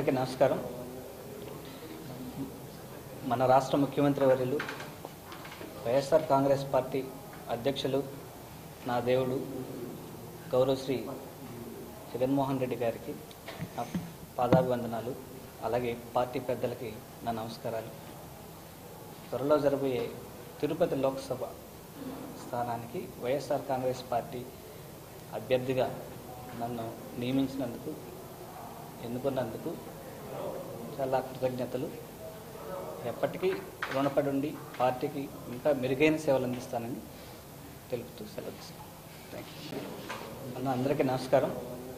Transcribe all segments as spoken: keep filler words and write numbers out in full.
అందరికీ నమస్కారం. మన రాష్ట్ర ముఖ్యమంత్రి వర్యులు వైఎస్ఆర్ కాంగ్రెస్ పార్టీ అధ్యక్షులు నా దేవుడు గౌరవశ్రీ జగన్మోహన్ రెడ్డి గారికి నా పాదాభివందనాలు, అలాగే పార్టీ పెద్దలకి నా నమస్కారాలు. త్వరలో జరబోయే తిరుపతి లోక్సభ స్థానానికి వైఎస్ఆర్ కాంగ్రెస్ పార్టీ అభ్యర్థిగా నన్ను నియమించినందుకు, ఎన్నుకున్నందుకు చాలా కృతజ్ఞతలు. ఎప్పటికీ రుణపడి ఉండి పార్టీకి ఇంకా మెరుగైన సేవలు అందిస్తానని తెలుపుతూ సెలవు తీసుకున్నాను. Thank you. అన్న అందరికీ నమస్కారం.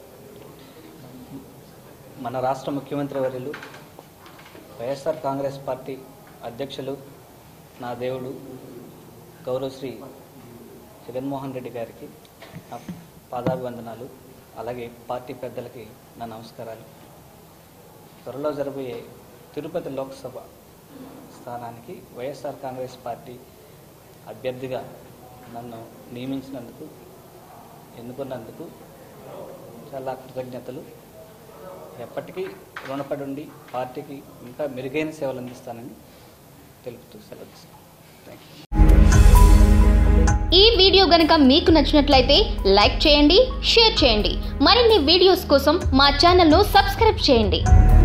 మన రాష్ట్ర ముఖ్యమంత్రి వర్యులు వైఎస్ఆర్ కాంగ్రెస్ పార్టీ అధ్యక్షులు నా దేవుడు గౌరవశ్రీ జగన్మోహన్ రెడ్డి గారికి నా పాదాభివందనాలు, అలాగే పార్టీ పెద్దలకి నా నమస్కారాలు. త్వరలో జరబోయే తిరుపతి లోక్సభ స్థానానికి వైఎస్ఆర్ కాంగ్రెస్ పార్టీ అభ్యర్థిగా నన్ను నియమించినందుకు, ఎన్నుకున్నందుకు చాలా కృతజ్ఞతలు. ఎప్పటికీ రుణపడి ఉండి పార్టీకి ఇంకా మెరుగైన సేవలు అందిస్తానని తెలుపుతూ సెలవు తీసుకున్నాను. Thank you. ఈ వీడియో గనుక మీకు నచ్చినట్లయితే లైక్ చేయండి, షేర్ చేయండి. మరిన్ని వీడియోస్ కోసం మా ఛానల్ను సబ్స్క్రైబ్ చేయండి.